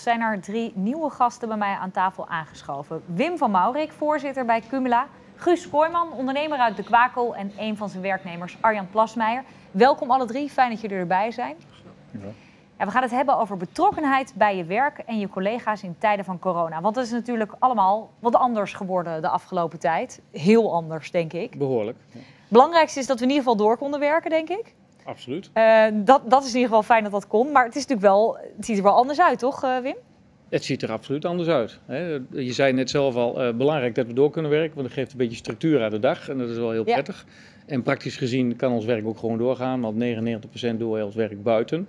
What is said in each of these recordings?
zijn er 3 nieuwe gasten bij mij aan tafel aangeschoven. Wim van Maurik, voorzitter bij Cumula. Guus Kooijman, ondernemer uit De Kwakel. En een van zijn werknemers, Arjan Plasmeijer. Welkom alle 3, fijn dat jullie erbij zijn. Ja. Ja, we gaan het hebben over betrokkenheid bij je werk en je collega's in tijden van corona. Want dat is natuurlijk allemaal wat anders geworden de afgelopen tijd. Heel anders, denk ik. Behoorlijk. Ja. Het belangrijkste is dat we in ieder geval door konden werken, denk ik. Absoluut. Dat is in ieder geval fijn dat dat kon. Maar het is natuurlijk wel, het ziet er wel anders uit, toch Wim? Het ziet er absoluut anders uit. Je zei net zelf al, belangrijk dat we door kunnen werken, want dat geeft een beetje structuur aan de dag en dat is wel heel prettig. En praktisch gezien kan ons werk ook gewoon doorgaan, want 99% doen we ons werk buiten.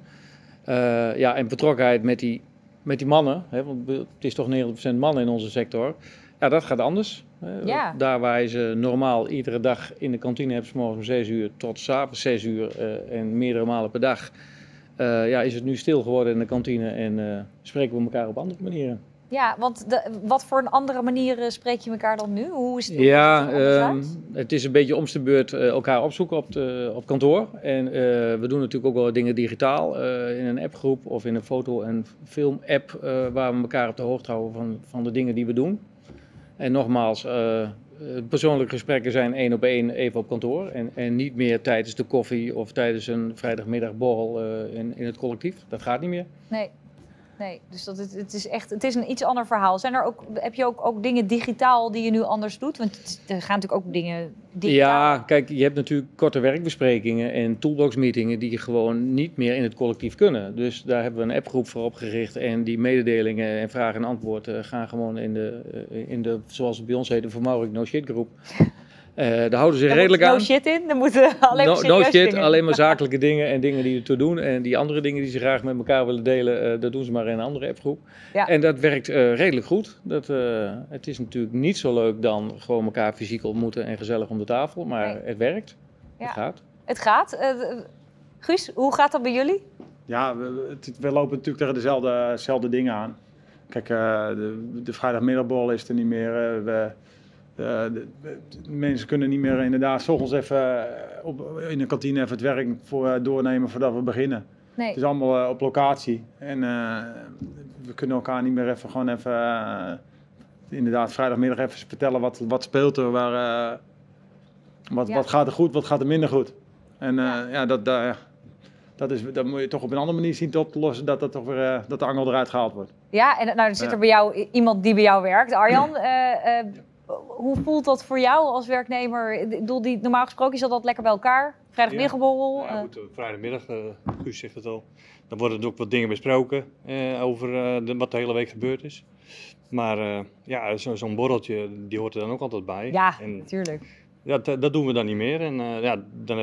En betrokkenheid met die mannen, want het is toch 90% mannen in onze sector, ja, dat gaat anders. Ja. Daar waar je ze normaal iedere dag in de kantine hebt, 's morgens om 6 uur tot 's avonds 6 uur en meerdere malen per dag. Is het nu stil geworden in de kantine en spreken we elkaar op andere manieren. Ja, want wat voor een andere manier spreek je elkaar dan nu? Hoe is het? Het is een beetje om de beurt elkaar opzoeken op kantoor. En we doen natuurlijk ook wel dingen digitaal in een appgroep of in een foto- en film-app waar we elkaar op de hoogte houden van de dingen die we doen. En nogmaals, persoonlijke gesprekken zijn 1 op 1 even op kantoor en niet meer tijdens de koffie of tijdens een vrijdagmiddagborrel in het collectief. Dat gaat niet meer. Nee, dus het is een iets ander verhaal. Heb je ook dingen digitaal die je nu anders doet? Want er gaan natuurlijk ook dingen digitaal. Ja, kijk, je hebt natuurlijk korte werkbesprekingen en toolbox-meetingen die gewoon niet meer in het collectief kunnen. Dus daar hebben we een appgroep voor opgericht en die mededelingen en vragen en antwoord gaan gewoon in de zoals het bij ons heet, de Van Maurik No Shit groep. Daar houden ze redelijk aan. No shit in, dan moeten alleen maar no shit, dingen. alleen maar zakelijke dingen en dingen die ertoe doen. En die andere dingen die ze graag met elkaar willen delen, dat doen ze maar in een andere appgroep. Ja. En dat werkt redelijk goed. Het is natuurlijk niet zo leuk dan gewoon elkaar fysiek ontmoeten en gezellig om de tafel. Maar het werkt. Ja. Het gaat. Het gaat. Guus, hoe gaat dat bij jullie? Ja, we lopen natuurlijk tegen dezelfde dingen aan. Kijk, de vrijdagmiddagborrel is er niet meer. De mensen kunnen niet meer inderdaad 's ochtends even in de kantine even het werk doornemen voordat we beginnen. Nee. Het is allemaal op locatie. En we kunnen elkaar niet meer inderdaad vrijdagmiddag even vertellen wat speelt er, wat gaat er goed, wat gaat er minder goed. En dat moet je toch op een andere manier zien te oplossen, dat de angel eruit gehaald wordt. Ja, en nou, er zit er bij jou iemand die bij jou werkt, Arjan. Hoe voelt dat voor jou als werknemer? Ik bedoel, normaal gesproken is dat lekker bij elkaar. Vrijdagmiddagborrel. Ja, goed, vrijdagmiddag, Guus zegt het al. Dan worden er ook wat dingen besproken over wat de hele week gebeurd is. Maar zo'n borreltje, die hoort er dan ook altijd bij. Ja, natuurlijk. Ja, dat doen we dan niet meer. En dan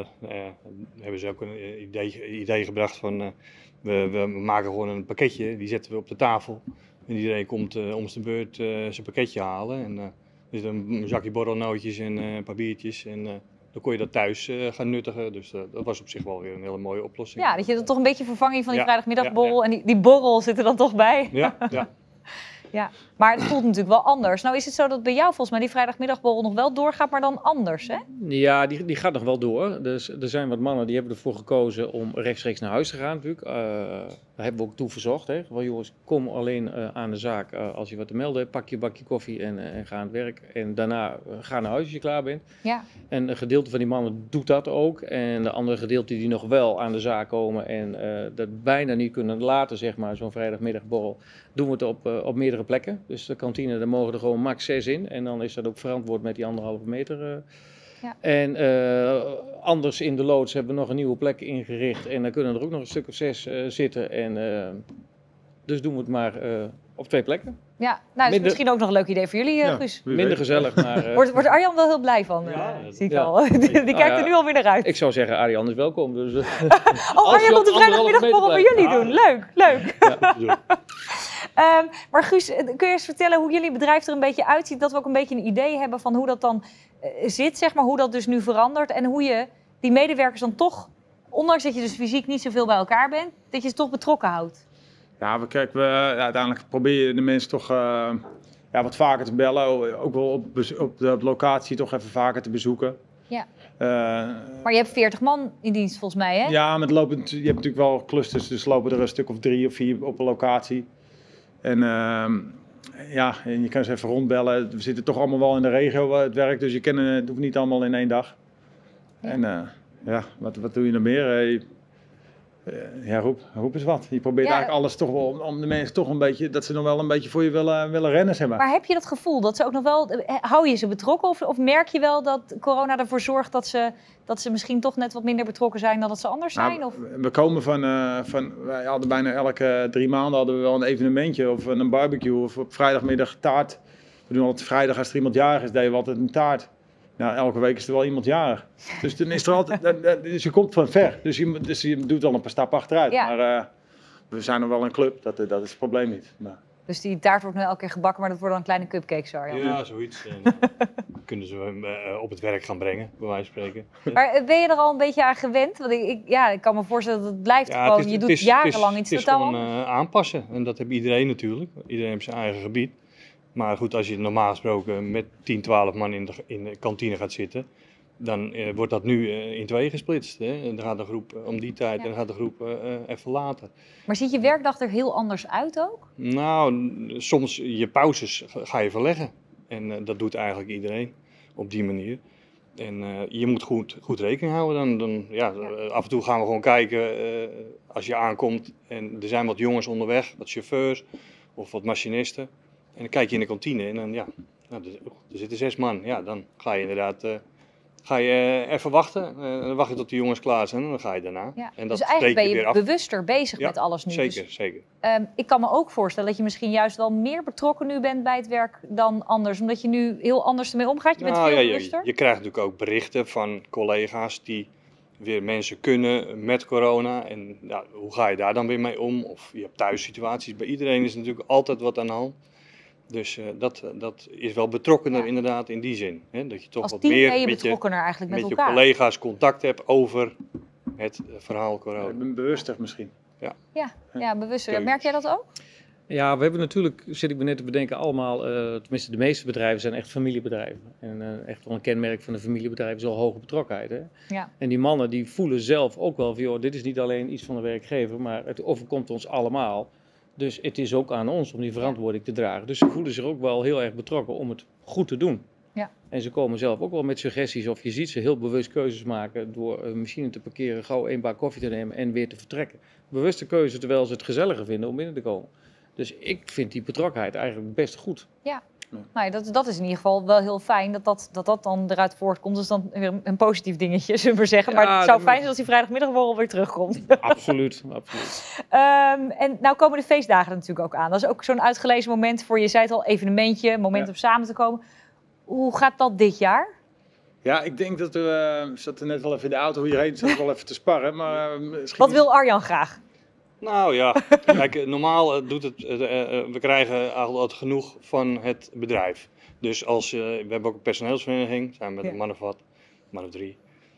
hebben ze ook een idee gebracht van... We maken gewoon een pakketje, die zetten we op de tafel. En iedereen komt om zijn beurt zijn pakketje halen. En er zit een zakje borrelnootjes en een paar biertjes. En dan kon je dat thuis gaan nuttigen. Dus dat was op zich wel weer een hele mooie oplossing. Ja, dat je er toch een beetje vervanging van die vrijdagmiddagborrel. En die borrel zit er dan toch bij. Ja. Ja, maar het voelt natuurlijk wel anders. Nou is het zo dat bij jou volgens mij die vrijdagmiddagborrel nog wel doorgaat, maar dan anders, hè? Ja, die gaat nog wel door. Dus er zijn wat mannen die hebben ervoor gekozen om rechtstreeks naar huis te gaan natuurlijk. Daar hebben we ook toe verzocht. Hè. Van jongens, kom alleen aan de zaak als je wat te melden hebt. Pak je bakje koffie en ga aan het werk. En daarna ga naar huis als je klaar bent. Ja. En een gedeelte van die mannen doet dat ook. En de andere gedeelte die nog wel aan de zaak komen en dat bijna niet kunnen laten, zeg maar, zo'n vrijdagmiddagborrel, doen we het op meerdere plekken. Dus de kantine, daar mogen er gewoon max 6 in. En dan is dat ook verantwoord met die 1,5 meter. Ja. En anders in de loods hebben we nog een nieuwe plek ingericht. En dan kunnen er ook nog een stuk of 6 zitten. En dus doen we het maar op 2 plekken. Ja, nou is misschien ook nog een leuk idee voor jullie, Guus. Minder gezellig, maar... Wordt Arjan wel heel blij van, zie ik al. Die kijkt er nu alweer naar uit. Ik zou zeggen, Arjan is welkom. Dus, Arjan komt de vrijdagmiddagborrel bij jullie doen. Leuk. Ja. Maar Guus, kun je eens vertellen hoe jullie bedrijf er een beetje uitziet? Dat we ook een beetje een idee hebben van hoe dat dan zit, zeg maar. Hoe dat dus nu verandert. En hoe je die medewerkers dan toch, ondanks dat je dus fysiek niet zoveel bij elkaar bent, dat je ze toch betrokken houdt. Ja, uiteindelijk probeer je de mensen toch wat vaker te bellen. Ook wel op de locatie toch even vaker te bezoeken. Ja. Maar je hebt 40 man in dienst volgens mij, hè? Ja, maar je hebt natuurlijk wel clusters, dus lopen er een stuk of 3 of 4 op een locatie. En je kan ze even rondbellen. We zitten toch allemaal wel in de regio het werk, dus het hoeft niet allemaal in 1 dag. Ja. En wat doe je nog meer? Roep eens wat. Je probeert eigenlijk alles toch wel om de mensen toch een beetje, dat ze nog wel een beetje voor je willen rennen, zeg maar. Maar heb je dat gevoel dat ze ook nog wel, hou je ze betrokken of merk je wel dat corona ervoor zorgt dat ze misschien toch net wat minder betrokken zijn dan dat ze anders zijn? Of? We komen wij hadden bijna elke 3 maanden hadden we wel een evenementje of een barbecue of op vrijdagmiddag taart. We doen altijd vrijdag als er iemand jarig is, deden we altijd een taart. Nou, elke week is er wel iemand jarig. Dus dan is er altijd, dus je komt van ver. Dus je doet wel een paar stappen achteruit. Ja. Maar we zijn nog wel een club, dat is het probleem niet. Maar. Dus die taart wordt nu elke keer gebakken, maar dat worden dan kleine cupcakes, Arjan. Ja, zoiets. Kunnen ze op het werk gaan brengen, bij wijze van spreken. Maar ben je er al een beetje aan gewend? Want ik kan me voorstellen dat het blijft gewoon, je doet jarenlang iets totaal anders. Het is gewoon aanpassen. En dat heeft iedereen natuurlijk. Iedereen heeft zijn eigen gebied. Maar goed, als je normaal gesproken met 10, 12 man in de kantine gaat zitten, dan wordt dat nu in 2 gesplitst. Hè? Dan gaat de groep om die tijd en dan gaat de groep even later. Maar ziet je werkdag er heel anders uit ook? Nou, soms je pauzes ga je verleggen. En dat doet eigenlijk iedereen op die manier. En je moet goed rekening houden. Dan, af en toe gaan we gewoon kijken als je aankomt en er zijn wat jongens onderweg, wat chauffeurs of wat machinisten. En dan kijk je in de kantine en dan, er zitten 6 man. Ja, dan ga je inderdaad even wachten. Dan wacht je tot de jongens klaar zijn en dan ga je daarna. Ja. En dus dat eigenlijk ben je weer af. bewuster bezig met alles nu. Zeker, Dus, zeker. ik kan me ook voorstellen dat je misschien juist wel meer betrokken nu bent bij het werk dan anders. Omdat je nu heel anders ermee omgaat. Je bent veel bewuster. Je krijgt natuurlijk ook berichten van collega's die weer mensen kunnen met corona. En hoe ga je daar dan weer mee om? Of je hebt thuissituaties. Bij iedereen is natuurlijk altijd wat aan de hand. Dus dat is wel betrokkener inderdaad in die zin. Hè? Dat je toch als wat team meer ben je betrokkener eigenlijk met elkaar. je collega's contact hebt over het verhaal corona. Ik ben bewuster misschien. Ja, bewuster. Merk jij dat ook? Ja, we hebben natuurlijk, zit ik me net te bedenken, allemaal, tenminste de meeste bedrijven zijn echt familiebedrijven. En echt wel een kenmerk van een familiebedrijf is al hoge betrokkenheid. Hè? Ja. En die mannen die voelen zelf ook wel van, joh, dit is niet alleen iets van de werkgever, maar het overkomt ons allemaal. Dus het is ook aan ons om die verantwoording te dragen. Dus ze voelen zich ook wel heel erg betrokken om het goed te doen. Ja. En ze komen zelf ook wel met suggesties of je ziet ze heel bewust keuzes maken door een machine te parkeren, gauw 1 bak koffie te nemen en weer te vertrekken. Bewuste keuze terwijl ze het gezelliger vinden om binnen te komen. Dus ik vind die betrokkenheid eigenlijk best goed. Ja. Nou, dat is in ieder geval wel heel fijn dat dan eruit voortkomt. Dus dan weer een positief dingetje, zullen we maar zeggen. Maar het zou fijn zijn als die vrijdagmiddagborrel weer terugkomt. Absoluut, absoluut. En nou komen de feestdagen er natuurlijk ook aan. Dat is ook zo'n uitgelezen moment voor, je zei het al, evenementje, moment om samen te komen. Hoe gaat dat dit jaar? Ja, ik denk dat we zaten net wel even in de auto hierheen, zat wel even te sparren. Maar, Wat wil Arjan graag? Nou ja, kijk, normaal doet het, we krijgen altijd genoeg van het bedrijf. Dus we hebben ook een personeelsvereniging, zijn we met een man of 3.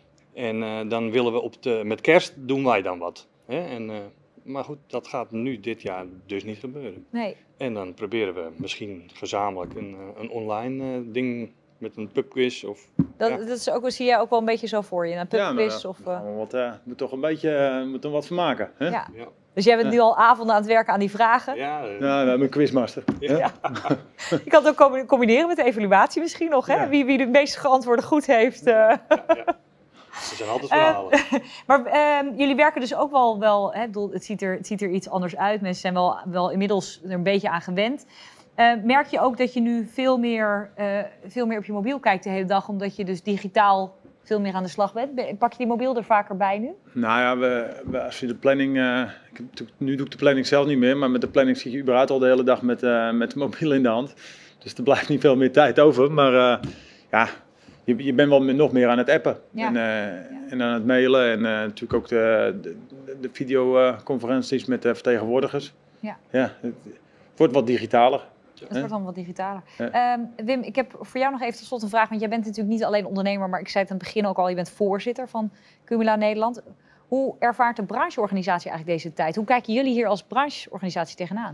En dan willen we met kerst doen wij dan wat. Hè? Maar goed, dat gaat nu dit jaar dus niet gebeuren. Nee. En dan proberen we misschien gezamenlijk een online ding met een pubquiz of... Dat is ook, zie jij ook wel een beetje zo voor je, een pubquiz? Moet toch een beetje moet er wat van maken. Hè? Ja. Dus jij bent nu al avonden aan het werken aan die vragen? Ja, we hebben een quizmaster. Ja. Je kan het ook combineren met de evaluatie misschien nog, hè? Ja. Wie de meeste geantwoorden goed heeft. Ja. Er zijn altijd verhalen. Maar jullie werken dus ook wel hè, het ziet er iets anders uit. Mensen zijn wel inmiddels er een beetje aan gewend. Merk je ook dat je nu veel meer op je mobiel kijkt de hele dag, omdat je dus digitaal veel meer aan de slag bent? Pak je die mobiel er vaker bij nu? Nou ja, als je de planning... nu doe ik de planning zelf niet meer, maar met de planning zit je überhaupt al de hele dag met de mobiel in de hand. Dus er blijft niet veel meer tijd over. Maar je bent wel nog meer aan het appen en aan het mailen. En natuurlijk ook de videoconferenties met de vertegenwoordigers. Ja, het wordt wat digitaler. Het wordt dan wat digitaler. Ja. Wim, ik heb voor jou nog even tot slot een vraag. Want jij bent natuurlijk niet alleen ondernemer, maar ik zei het aan het begin ook al, je bent voorzitter van Cumula Nederland. Hoe ervaart de brancheorganisatie eigenlijk deze tijd? Hoe kijken jullie hier als brancheorganisatie tegenaan?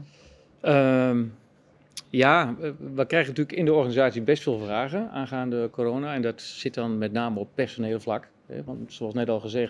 We krijgen natuurlijk in de organisatie best veel vragen aangaande corona. En dat zit dan met name op personeel vlak. Want zoals net al gezegd,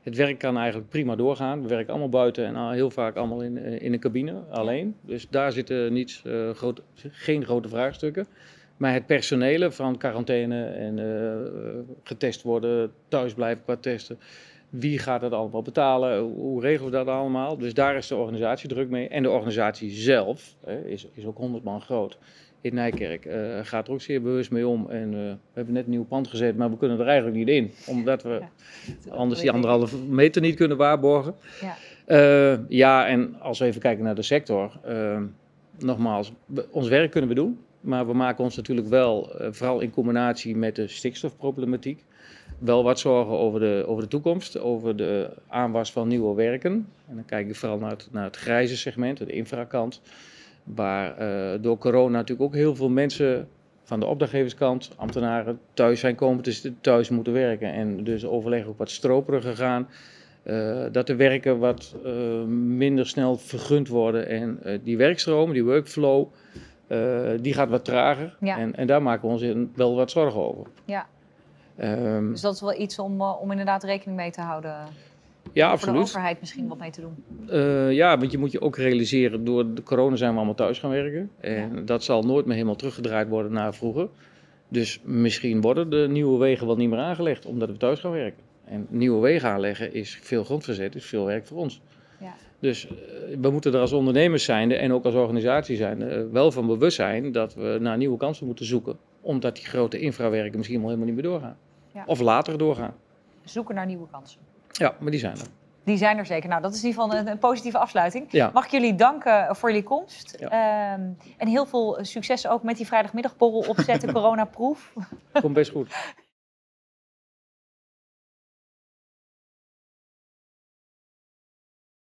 Het werk kan eigenlijk prima doorgaan. We werken allemaal buiten en heel vaak allemaal in een cabine, alleen. Dus daar zitten geen grote vraagstukken. Maar het personele van quarantaine en getest worden, thuis blijven qua testen. Wie gaat dat allemaal betalen? Hoe regelen we dat allemaal? Dus daar is de organisatie druk mee. En de organisatie zelf is ook 100 man groot. In Nijkerk gaat er ook zeer bewust mee om. En we hebben net een nieuw pand gezet, maar we kunnen er eigenlijk niet in. Omdat we anders die 1,5 meter niet kunnen waarborgen. Ja, en als we even kijken naar de sector. Nogmaals, ons werk kunnen we doen. Maar we maken ons natuurlijk wel, vooral in combinatie met de stikstofproblematiek, wel wat zorgen over de toekomst, over de aanwas van nieuwe werken. En dan kijk ik vooral naar het grijze segment, de infrakant. Waar door corona natuurlijk ook heel veel mensen van de opdrachtgeverskant, ambtenaren, thuis zijn komen te thuis moeten werken. En dus overleg ook wat stroperiger gaan. Dat de werken wat minder snel vergund worden. En die werkstroom, die workflow, die gaat wat trager. Ja. En daar maken we ons wel wat zorgen over. Ja. Dus dat is wel iets om inderdaad rekening mee te houden. Ja, voor absoluut. de overheid misschien wat mee te doen. Ja, want je moet je ook realiseren, door de corona zijn we allemaal thuis gaan werken. En dat zal nooit meer helemaal teruggedraaid worden naar vroeger. Dus misschien worden de nieuwe wegen wel niet meer aangelegd, omdat we thuis gaan werken. En nieuwe wegen aanleggen is veel grondverzet, is veel werk voor ons. Ja. Dus we moeten er als ondernemers zijnde en ook als organisatie zijnde wel van bewust zijn dat we naar nieuwe kansen moeten zoeken. Omdat die grote infrawerken misschien wel helemaal niet meer doorgaan. Ja. Of later doorgaan. Zoeken naar nieuwe kansen. Ja, maar die zijn er. Die zijn er zeker. Nou, dat is in ieder geval een positieve afsluiting. Ja. Mag ik jullie danken voor jullie komst. Ja. En heel veel succes ook met die vrijdagmiddagborrel opzetten, coronaproof. Komt best goed.